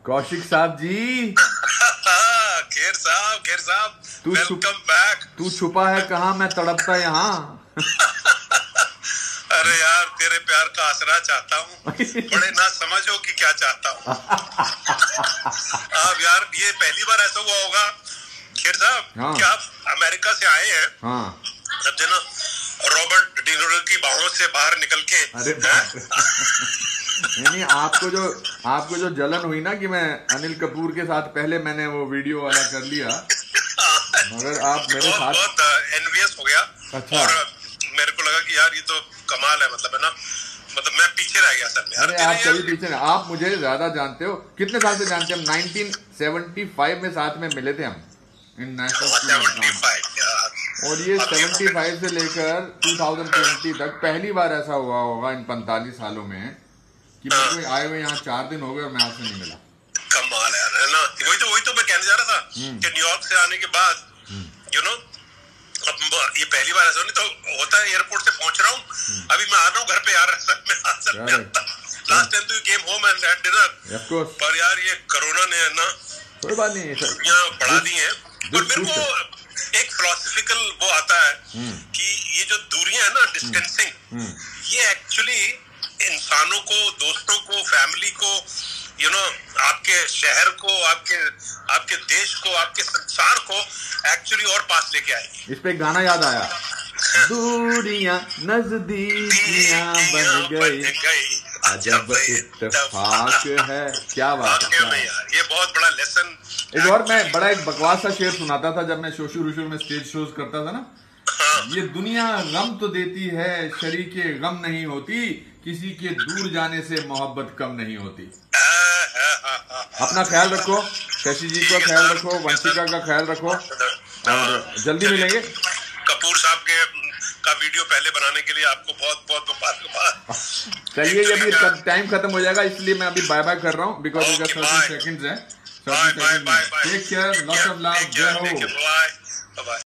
कौशिक साहब जी। खेर साहब welcome back. तू छुपा है कहाँ, मैं तड़पता यहाँ। अरे यार तेरे प्यार का आसरा चाहता हूँ, बड़े ना समझो कि क्या चाहता हूँ। अब यार ये पहली बार ऐसा हुआ होगा खेर साहब। हाँ। कि आप अमेरिका से आए हैं। हाँ। जब जो ना रॉबर्ट डिनोरो की बाहों से बाहर निकल के। अरे नहीं, आपको जो जलन हुई ना कि मैं अनिल कपूर के साथ पहले मैंने वो वीडियो वाला कर लिया, मगर आप मेरे साथ बहुत एनवियस हो गया। अच्छा। और मेरे को लगा कि यार ये तो कमाल है, मतलब है ना, मतलब मैं पीछे रह गया सर। अरे आप कभी पीछे नहीं, आप मुझे ज्यादा जानते हो। कितने साल से जानते हैं हम? 1975 में साथ में मिले थे हम इन नेशनल स्कूल। और ये 75 से लेकर 2020 तक पहली बार ऐसा हुआ होगा इन 45 सालों में कि मुझे आए हुए यहाँ 4 दिन हो गए और मैं आपसे नहीं मिला। कमाल है ना। वही तो मैं कहने जा रहा था कि न्यूयॉर्क से आने के बाद यू नो अब ये पहली बार ऐसा नहीं तो होता है। एयरपोर्ट से पहुंच रहा हूँ, अभी मैं आ रहा हूँ घर पे यार। लास्ट टाइम तो you came home and had dinner, पर यार ये कोरोना ने ना कोई बात नहीं बढ़ा दी है। और मेरे को एक फिलोसफिकल वो आता है कि ये जो दूरियां है ना, डिस्टेंसिंग, ये एक्चुअली इंसानों को, दोस्तों को, फैमिली को, यू नो, आपके शहर को, आपके देश को, आपके संसार को एक्चुअली और पास लेके आएगी। इस पे गाना याद आया, दूरियां नजदीकियां बन गई, अजब इत्तेफाक है। क्या बात है यार, ये बहुत बड़ा लेसन। एक और मैं बड़ा एक बकवास सा शेर सुनाता था जब मैं शुरू में स्टेज शोज करता था ना। ये दुनिया गम तो देती है, शरीके गम नहीं होती, किसी के दूर जाने से मोहब्बत कम नहीं होती। अपना ख्याल रखो, शशि जी का ख्याल रखो, वंशिका का ख्याल रखो, और जल्दी मिलेंगे। कपूर साहब का वीडियो पहले बनाने के लिए आपको बहुत बहुत मुबारकबाद। चलिए, अभी टाइम खत्म हो जाएगा इसलिए मैं अभी बाय बाय कर रहा हूँ, बिकॉज इसका 30 सेकंड्स है। Take care, lots of love, जय हो।